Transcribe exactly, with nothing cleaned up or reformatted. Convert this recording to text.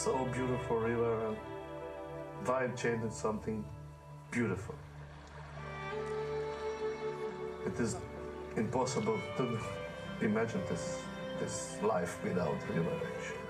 so beautiful river, and Vai changed something beautiful. It is impossible to imagine this, this life without river, actually.